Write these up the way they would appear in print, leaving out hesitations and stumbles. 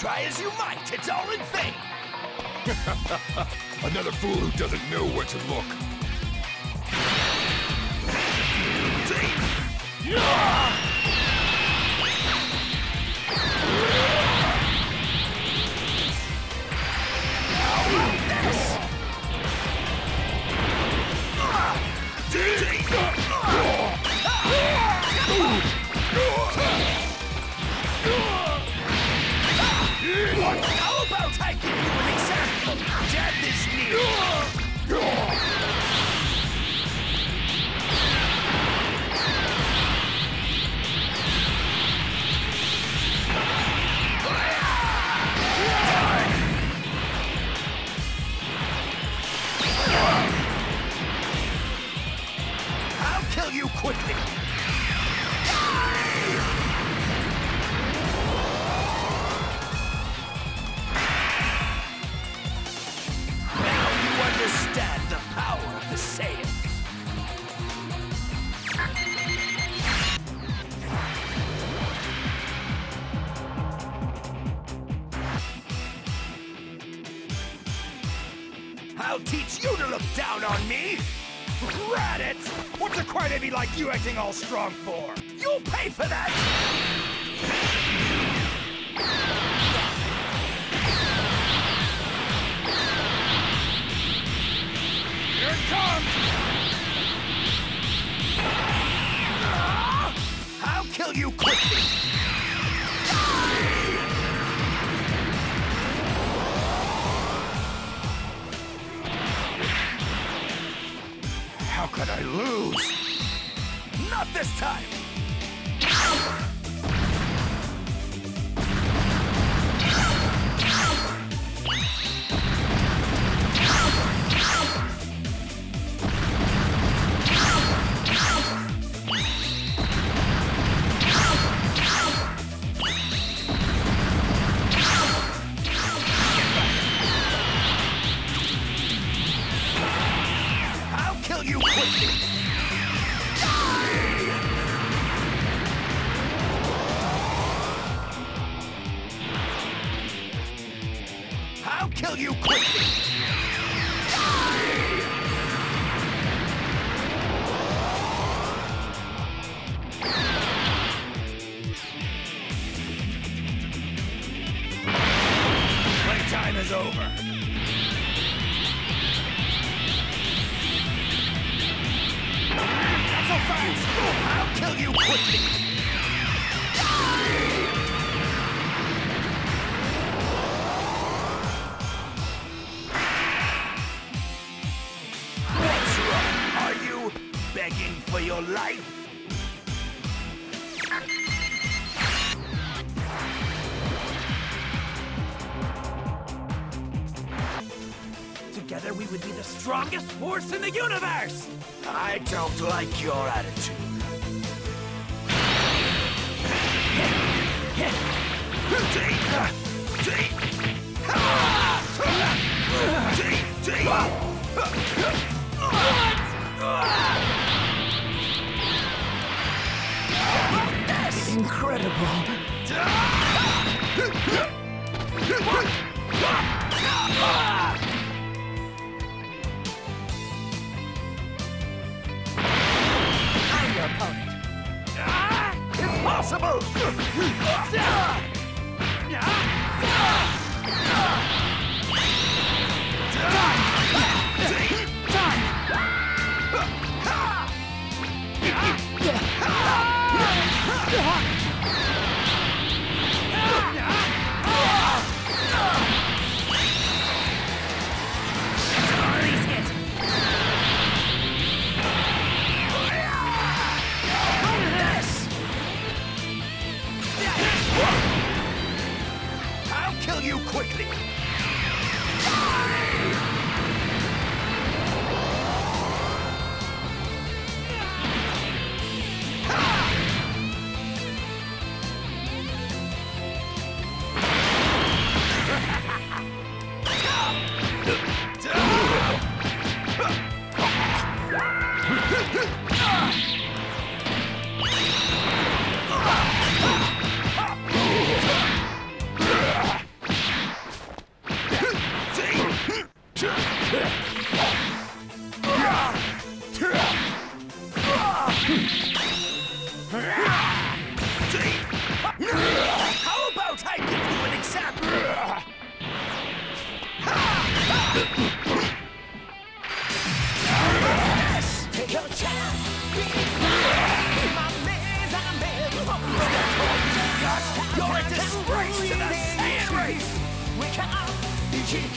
Try as you might, it's all in vain. Another fool who doesn't know where to look. How about I give you an example? Death is near. I'll kill you quickly. Now you understand the power of the Saiyans. I'll teach you to look down on me! Rat it! What's a crybaby like you acting all strong for? You'll pay for that! Here it comes! I'll kill you quickly! How could I lose? Not this time! I'll kill you quickly! I'll kill you quickly! Playtime is over. Not so fast! I'll kill you quickly! What's wrong? Are you begging for your life? Together we would be the strongest force in the universe! I don't like your attitude. Incredible. I'm your opponent. Impossible! I'll kill you quickly!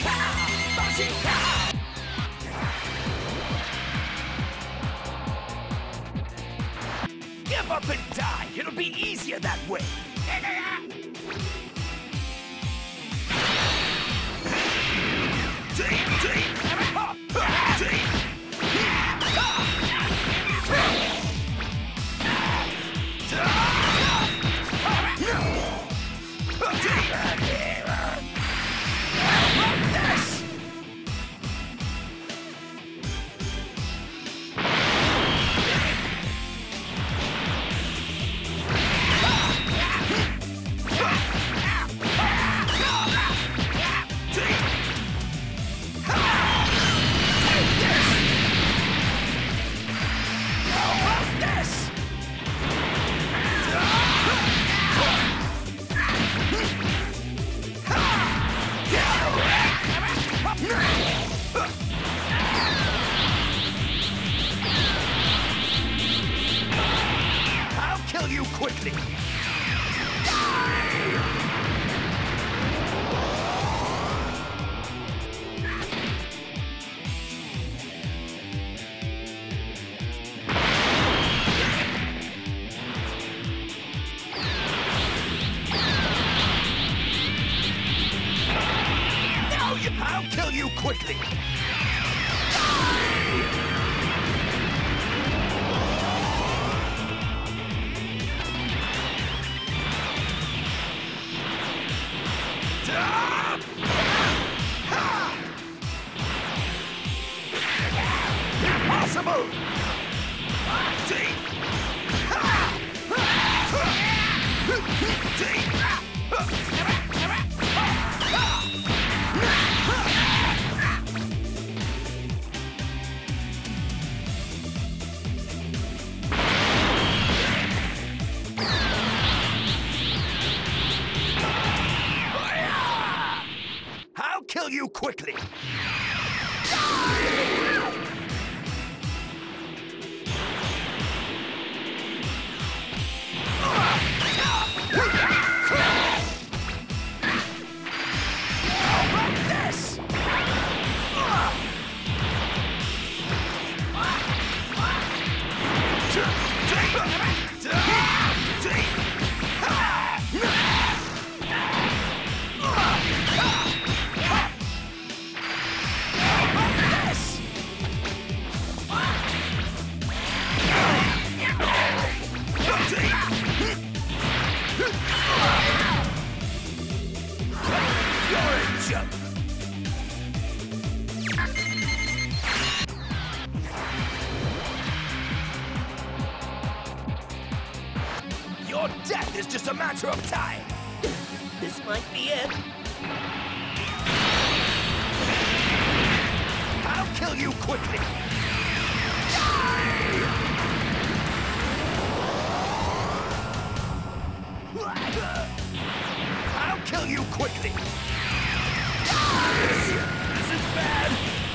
Give up and die! It'll be easier that way! I'll kill you quickly! I'll kill you quickly! Impossible! I'll kill you quickly! Your death is just a matter of time! This might be it. I'll kill you quickly! I'll kill you quickly! This is bad!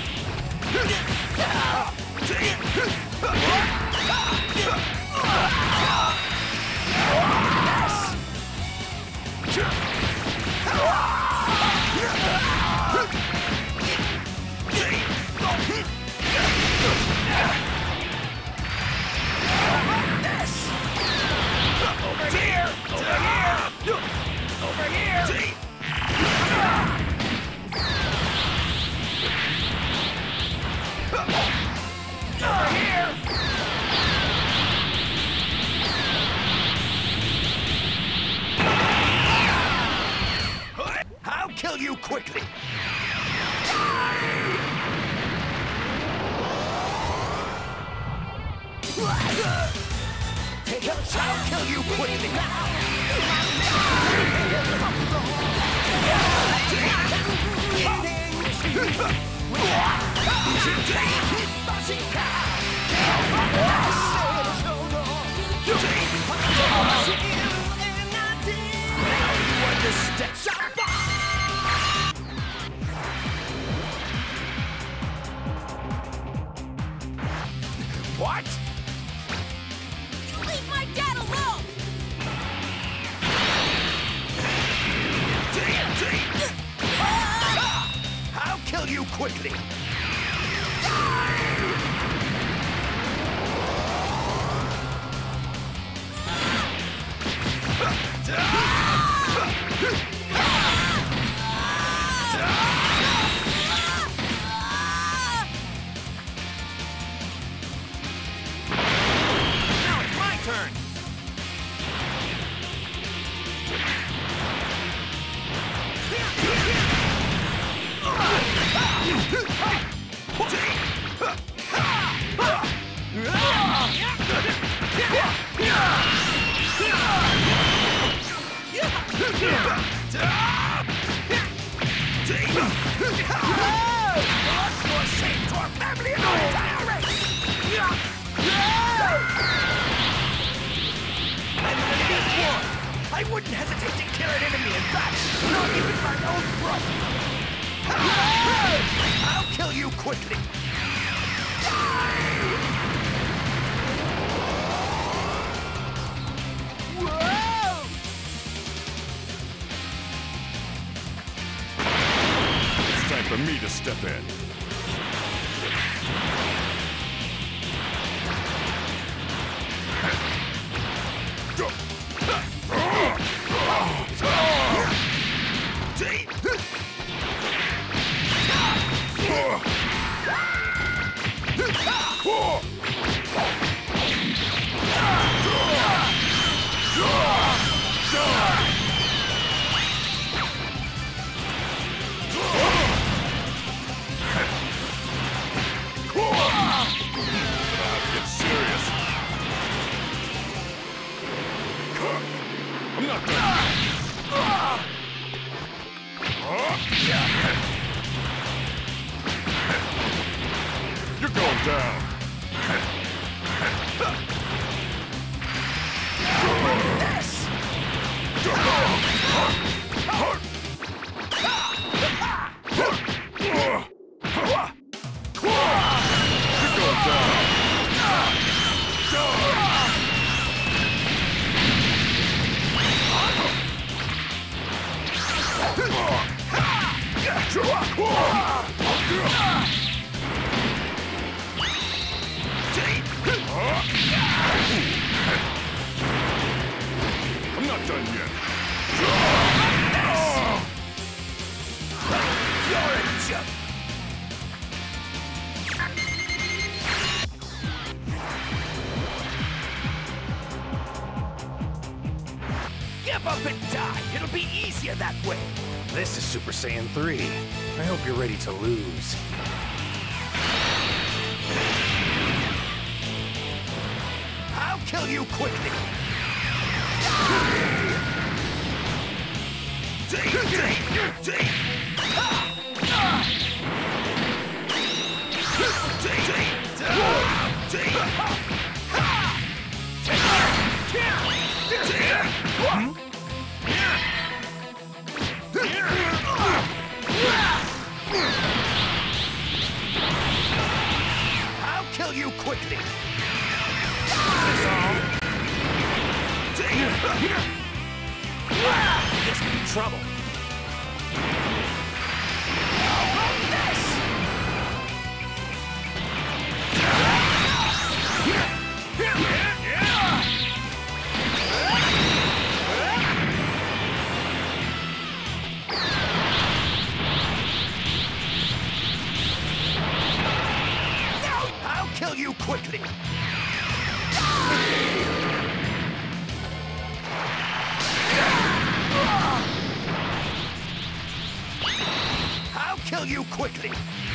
I'll kill you quickly! I'll kill you quickly! Now you understand! What? You leave my dad alone! quickly! Now it's my turn! I wouldn't hesitate to kill an enemy in battle, not even my own brother. I'll kill you quickly. Whoa! It's time for me to step in. I'm not done. You're going down. This! You're going down. I'm not done yet. You're a joke! Give up and die! It'll be easier that way! This is Super Saiyan 3. I hope you're ready to lose. I'll kill you quickly! I'll kill you quickly! This could be trouble. How about this? I'll kill you quickly! I'll kill you quickly!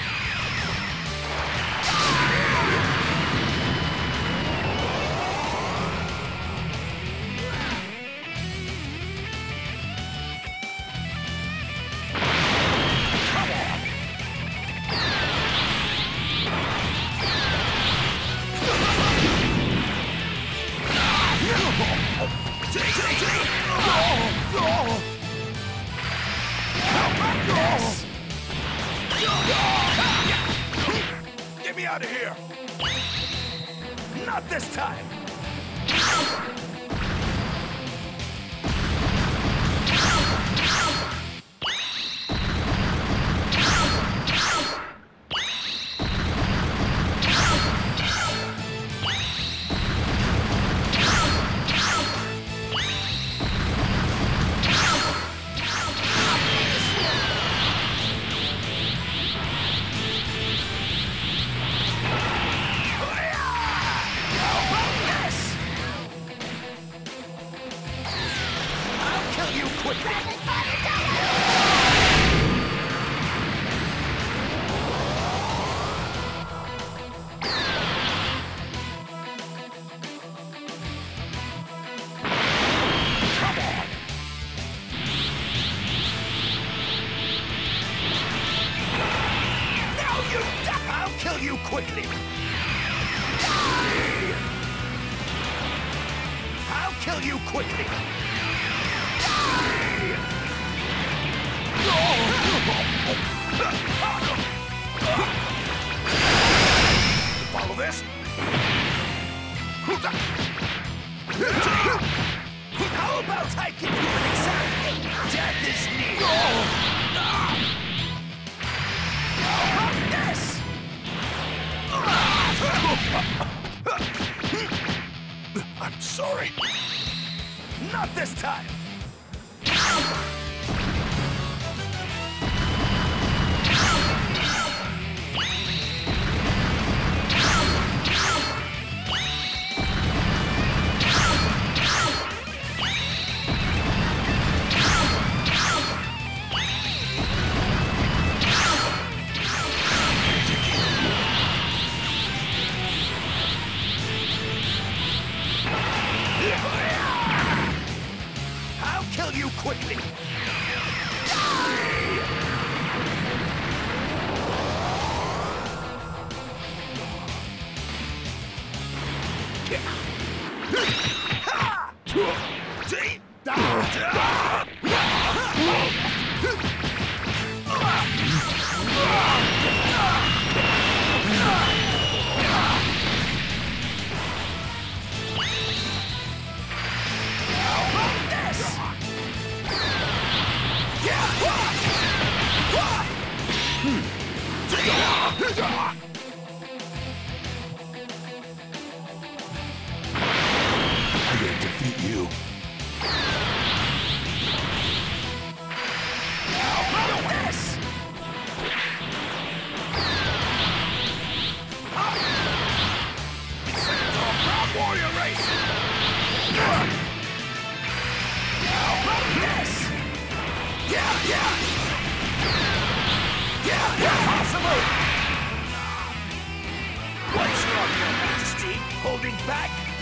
Get me out of here! Not this time! quickly! I'll kill you quickly! Follow this? How about I give you an example? Death is near! How about this? I'm sorry. Not this time! I'll kill you quickly! I'm gonna defeat you. This! Warrior race! This! Yeah! Possible! What's wrong, Your Majesty? Holding back?